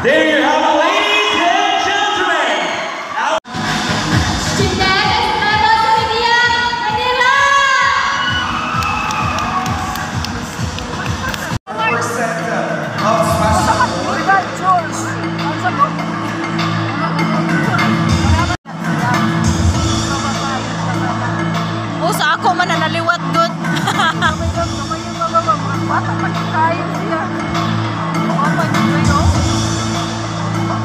There you have it, ladies and gentlemen. O sa ako man na naliwat good. Bata pa kayo siya.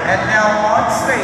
And now on stage.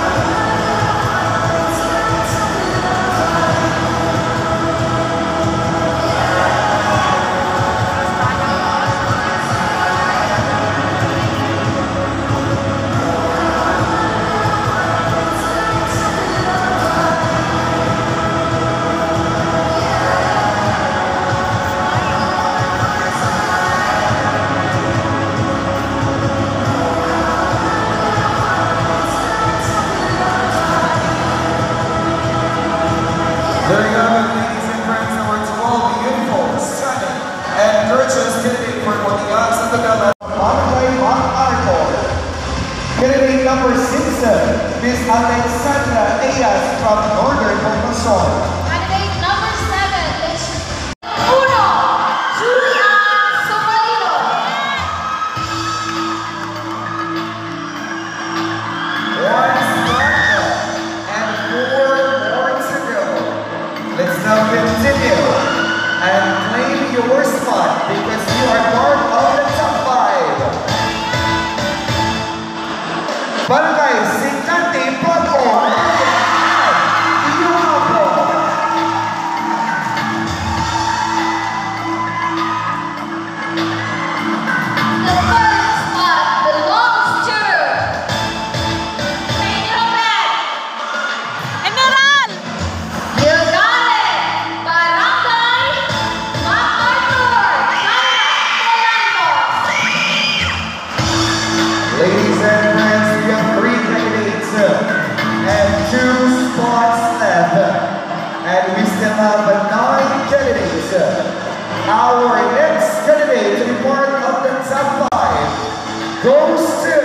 There you have it, ladies and friends, number 12, beautiful, stunning, and gorgeous candidate for Modigas and the Gala. Barangay Arcor. Candidate number 6, Miss Alexandra Ayas from Northern Bocosol. Candidate number 7, Miss Uno, Julia Somalino. One start and 4 more to go. Let's now continue and claim your spot because you are part of the top 5. Barangay Singkati Pagong. The first spot belongs to Emerald Gilgale, Barangay MacArthur, Ladies and friends, we have 3 candidates and 2 spots left. And we still have 9 candidates. Our next candidate to be part of the top 5 goes to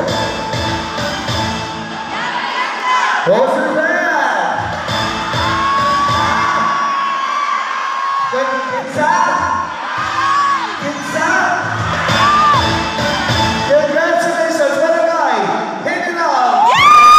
Rosenberg. Congratulations, what a guy! Hit it up!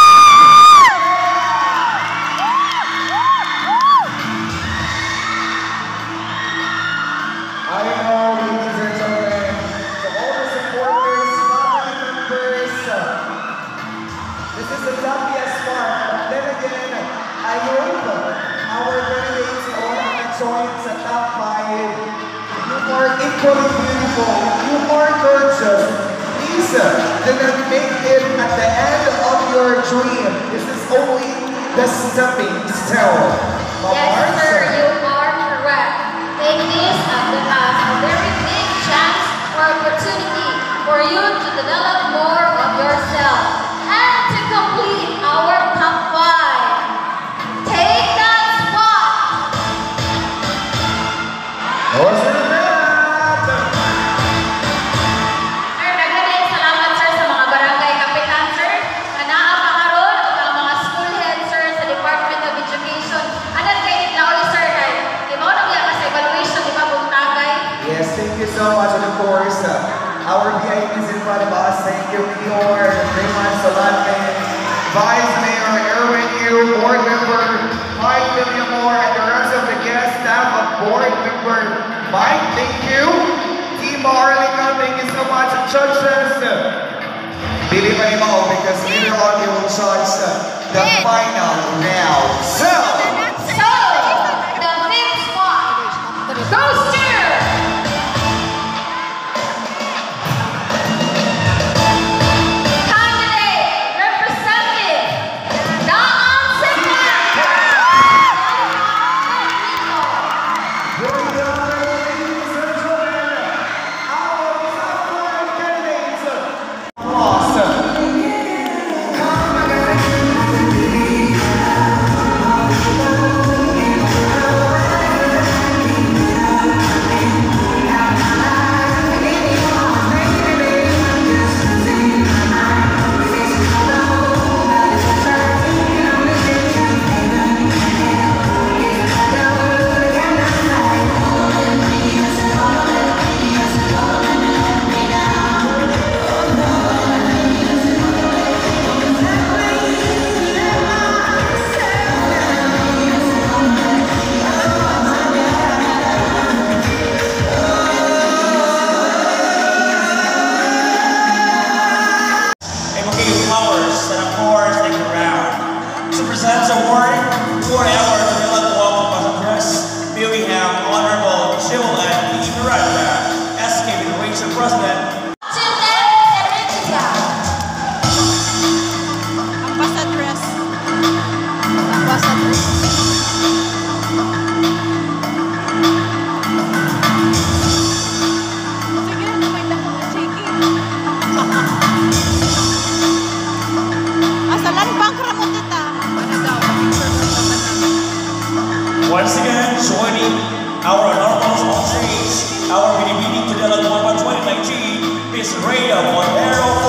I know, ladies and gentlemen, to all the supporters, family members, this is the luckiest part, but then again, I hope our candidates all have joined sa top 5. You are equally beautiful, you are gorgeous. Please, do not make it at the end of your dream. This is only the stepping stone. Yes, sir, you are correct. Take this as a very big chance or opportunity for you to develop more of yourself and to complete our top 5. Take that spot. Sir, nagdaling salamat sir sa mga barangay kapitan sir na naapakaroon o ang mga school head sir sa Department of Education. Anong kayo na ulit sir kay di ba nang yan sa evaluation di ba kung tagay? Yes, thank you so much, and of course, our VIPs in front of us. Thank you, Mayor Raymond Salate, Vice Mayor Erwin Yu, Board Member Mike Villamor, and the rest of the guest staff of Board Member Mike. Thank you. Team Arlington, thank you so much. Judges, Billy Paimao, because later on you will judge the final round. So, the 5th spot goes to candidate representing Daan Sigman. here we go, ladies and gentlemen, our top 5 candidates. Awesome. Miss Rhea Montero